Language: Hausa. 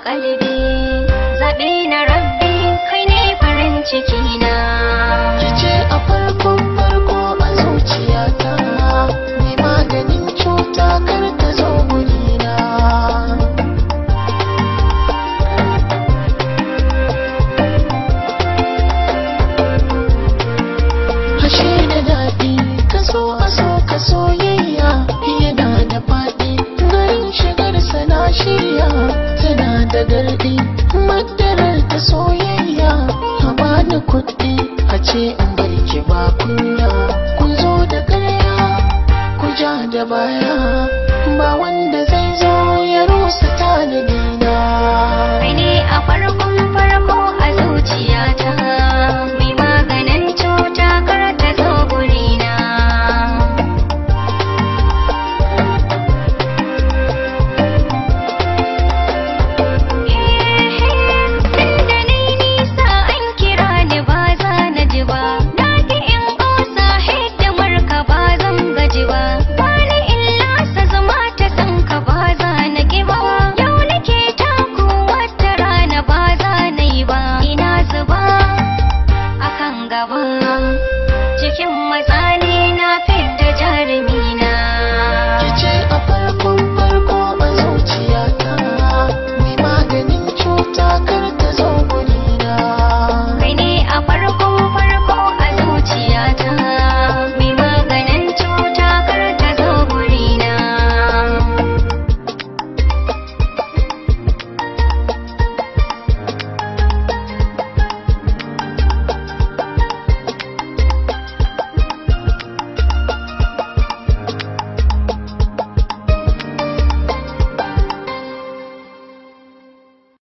kalbi, zaɓi na rabbi kai ne farin ciki na. Kice a farkon farko a zuciyata, mai maganin cuta kar ta zo gurina. Ashe da daɗi ka so a so ka soyayya, yana da faɗi garin shigar sana shirya, tana da garɗi madarar ta soyayya. A bani kuɗi a ce in barki ba kunya, kun zo da ƙarya ku ja da baya, ba wanda zai zo ya rusa tanadi.